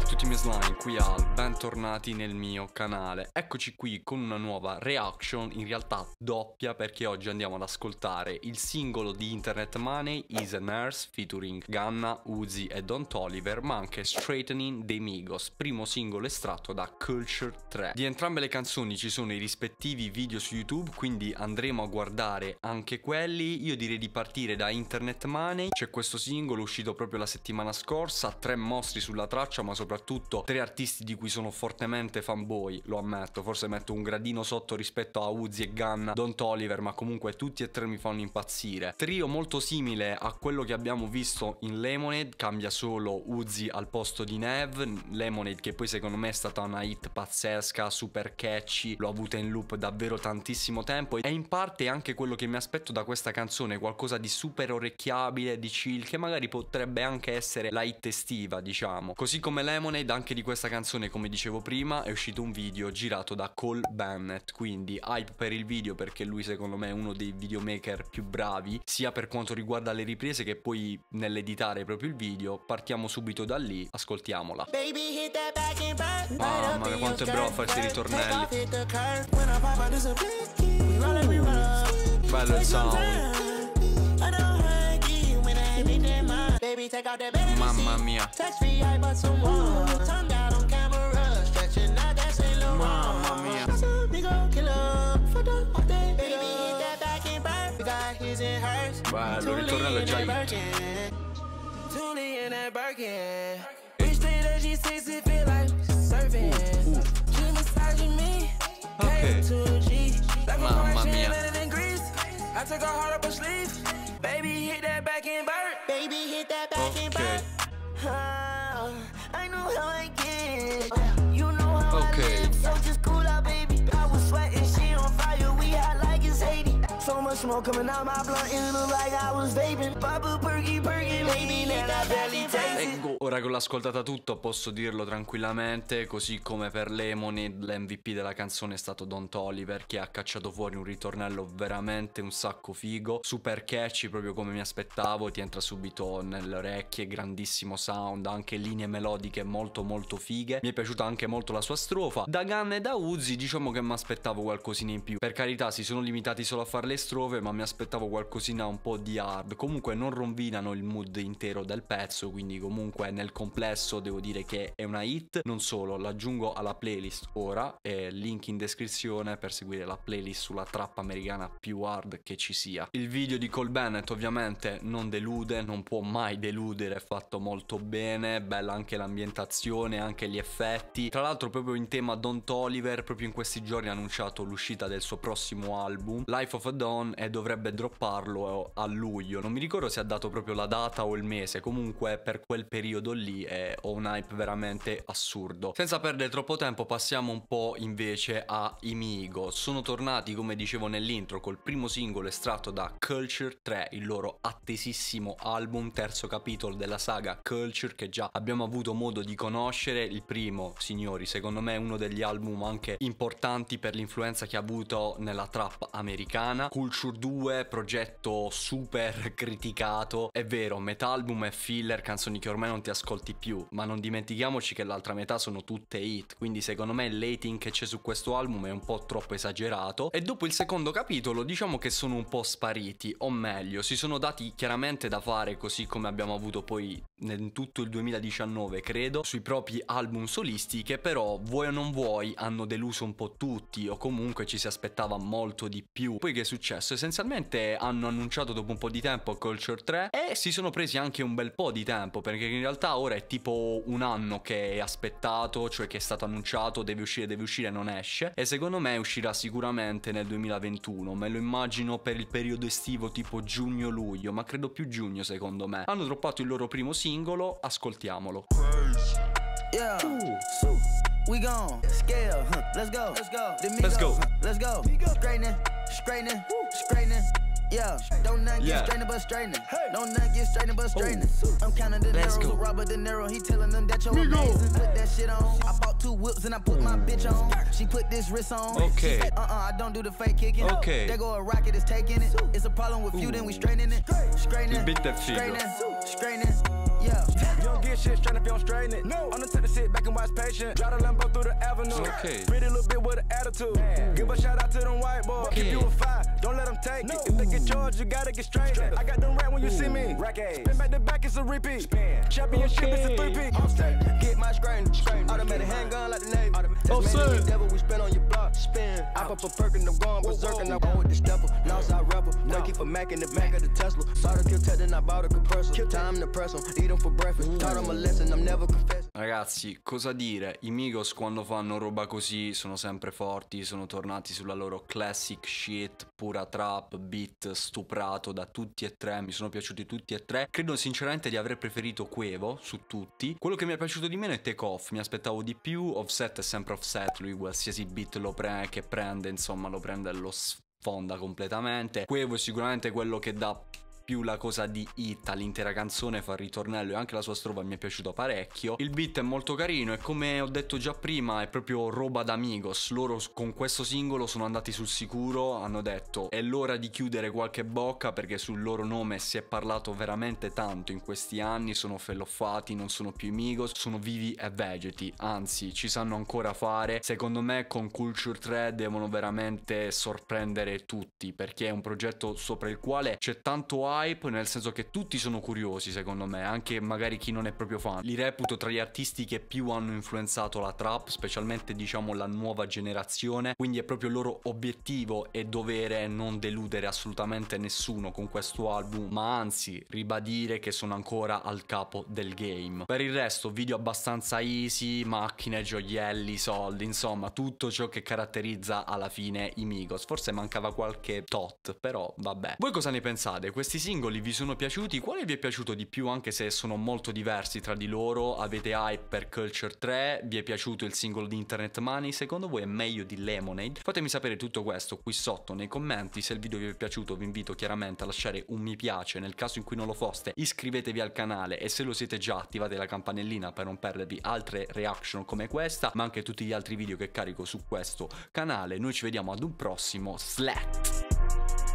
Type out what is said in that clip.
tutti i miei slime, qui Al, bentornati nel mio canale. Eccoci qui con una nuova reaction, in realtà doppia, perché oggi andiamo ad ascoltare il singolo di Internet Money, Is a Nurse, featuring Gunna, Uzi e Don Toliver, ma anche Straightening dei Migos, primo singolo estratto da Culture 3. Di entrambe le canzoni ci sono i rispettivi video su YouTube, quindi andremo a guardare anche quelli. Io direi di partire da Internet Money. C'è questo singolo uscito proprio la settimana scorsa, 3 mostri sulla traccia, ma soprattutto 3 artisti di cui sono fortemente fanboy, lo ammetto. Forse metto un gradino sotto rispetto a Uzi e Gunna, Don Toliver, ma comunque tutti e 3 mi fanno impazzire. Trio molto simile a quello che abbiamo visto in Lemonade, cambia solo Uzi al posto di Nev. Lemonade che poi secondo me è stata una hit pazzesca, super catchy, l'ho avuta in loop davvero tantissimo tempo e in parte anche quello che mi aspetto da questa canzone, qualcosa di super orecchiabile, di chill, che magari potrebbe anche essere la hit estiva, diciamo. Così come Lemonade, anche di questa canzone, come dicevo prima, è uscito un video girato da Cole Bennett, quindi hype per il video perché lui secondo me è uno dei videomaker più bravi, sia per quanto riguarda le riprese che poi nell'editare proprio il video. Partiamo subito da lì, ascoltiamola. Mamma mia, quanto è bravo a fare questi ritornelli. Bello il sound. Mamma mia. Mamma mia. Bello, il ritornello è già hit. Ok. Mamma mia. Baby, hit that back and burn. Baby, hit that back and burn. I know how I get. You know how I live. So just cool out, baby. I was sweating, she on fire. We hot like it's 80. So much smoke coming out my blunt, it look like I was vaping. Papa perky, baby, then I barely taste it. Ecco, ora che l'ho ascoltata tutto posso dirlo tranquillamente, così come per Lemonade l'MVP della canzone è stato Don Toliver, che ha cacciato fuori un ritornello veramente un sacco figo, super catchy, proprio come mi aspettavo, ti entra subito nelle orecchie, grandissimo sound, anche linee melodiche molto molto fighe. Mi è piaciuta anche molto la sua strofa. Da Gunna e da Uzi diciamo che mi aspettavo qualcosina in più, per carità si sono limitati solo a fare le strofe, ma mi aspettavo qualcosina un po' di hard. Comunque non rovinano il mood intero del pezzo, quindi comunque nel complesso devo dire che è una hit. Non solo, l'aggiungo alla playlist ora, e link in descrizione per seguire la playlist sulla trap americana più hard che ci sia. Il video di Cole Bennett ovviamente non delude, non può mai deludere, è fatto molto bene, bella anche l'ambientazione, anche gli effetti. Tra l'altro proprio in tema Don Toliver, proprio in questi giorni ha annunciato l'uscita del suo prossimo album, Life of a Don, e dovrebbe dropparlo a luglio. Non mi ricordo se ha dato proprio la data o il mese, comunque per quel periodo lì ho un hype veramente assurdo. Senza perdere troppo tempo passiamo un po' invece ai Migos. Sono tornati, come dicevo nell'intro, col primo singolo estratto da Culture 3, il loro attesissimo album, terzo capitolo della saga Culture, che già abbiamo avuto modo di conoscere. Il primo, signori, secondo me è uno degli album anche importanti per l'influenza che ha avuto nella trap americana. Culture 2, progetto super criticato, è vero, metà album è filler, canzoni che ormai non ti ascolti più, ma non dimentichiamoci che l'altra metà sono tutte hit, quindi secondo me il hating che c'è su questo album è un po' troppo esagerato. E dopo il secondo capitolo diciamo che sono un po' spariti, o meglio si sono dati chiaramente da fare, così come abbiamo avuto poi in tutto il 2019 credo, sui propri album solisti, che però vuoi o non vuoi hanno deluso un po' tutti, o comunque ci si aspettava molto di più. Poi che è successo? Essenzialmente hanno annunciato dopo un po' di tempo Culture 3 e si sono presi anche un bel po' di tempo, perché in realtà ora è tipo un anno che è aspettato, cioè che è stato annunciato, deve uscire, non esce, e secondo me uscirà sicuramente nel 2021, me lo immagino per il periodo estivo tipo giugno-luglio, ma credo più giugno secondo me. Hanno droppato il loro primo singolo, ascoltiamolo. Yeah. We gon' scale, let's go, Let's go. let's go, straightening, yeah, don't not get straightening but straightening, don't not get straightening but straightening. I'm counting the Let's Nero, go. Robert De Niro, he telling them that you're amazing. Put that shit on, I bought 2 whips and I put my bitch on, she put this wrist on. Okay. She said, I don't do the fake kicking. Okay. There go a rocket is taking it, it's a problem with you, then we straightening it, straightening, Il beat è figo. straightening. Yeah, you don't get shit straight if you don't straighten it. No, I'm the type to sit back and watch patient. Drive the Lambo through the avenue. Okay. Pretty little bit with an attitude. Give a shout out to them white boys. Okay. Keep you a fire, don't let them take it. If they get charged, you gotta get straight. I got them right when you see me. Spin back to back, it's a repeat. Championship, it's a 3-peat. Get my screen. Automatic handgun like the Navy. That's man, the devil, we spin on your block. Spin. I pop a perk and I'm going berserk and I'm going with the stepper. Northside rapper. Boy, keep a Mac in the back of the Tesla. Bought a kill tech, then I bought a compressor. Time to press them, eat them for breakfast. Taught them a lesson, I'm never confessing. Ragazzi, cosa dire? I Migos quando fanno roba così sono sempre forti, sono tornati sulla loro classic shit, pura trap, beat stuprato da tutti e tre, mi sono piaciuti tutti e tre. Credo sinceramente di aver preferito Quavo su tutti. Quello che mi è piaciuto di meno è Take Off, mi aspettavo di più. Offset è sempre Offset, lui qualsiasi beat che prende, insomma lo prende e lo sfonda completamente. Quavo è sicuramente quello che dà più la cosa di hit all'intera canzone, fa il ritornello e anche la sua strofa mi è piaciuta parecchio. Il beat è molto carino e come ho detto già prima è proprio roba da Migos. Loro con questo singolo sono andati sul sicuro, hanno detto è l'ora di chiudere qualche bocca perché sul loro nome si è parlato veramente tanto in questi anni, sono felloffati, non sono più i Migos, sono vivi e vegeti, anzi ci sanno ancora fare. Secondo me con Culture 3 devono veramente sorprendere tutti perché è un progetto sopra il quale c'è tanto hype, nel senso che tutti sono curiosi secondo me, anche magari chi non è proprio fan. Li reputo tra gli artisti che più hanno influenzato la trap, specialmente diciamo la nuova generazione, quindi è proprio il loro obiettivo e dovere non deludere assolutamente nessuno con questo album, ma anzi ribadire che sono ancora al capo del game. Per il resto video abbastanza easy, macchine, gioielli, soldi, insomma tutto ciò che caratterizza alla fine i Migos. Forse mancava qualche tot, però vabbè. Voi cosa ne pensate? Questi singoli vi sono piaciuti? Quale vi è piaciuto di più, anche se sono molto diversi tra di loro? Avete hype per Culture 3? Vi è piaciuto il singolo di Internet Money? Secondo voi è meglio di Lemonade? Fatemi sapere tutto questo qui sotto nei commenti. Se il video vi è piaciuto vi invito chiaramente a lasciare un mi piace, nel caso in cui non lo foste iscrivetevi al canale e se lo siete già attivate la campanellina per non perdervi altre reaction come questa, ma anche tutti gli altri video che carico su questo canale. Noi ci vediamo ad un prossimo Slat.